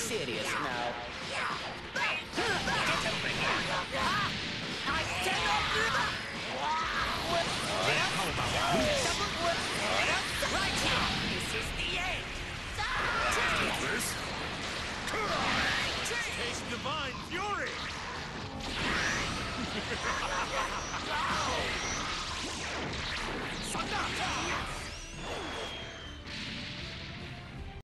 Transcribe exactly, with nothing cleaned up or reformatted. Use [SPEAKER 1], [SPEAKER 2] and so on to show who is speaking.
[SPEAKER 1] serious now.
[SPEAKER 2] Right here! This is the end!
[SPEAKER 3] This? Taste divine fury! Thunder!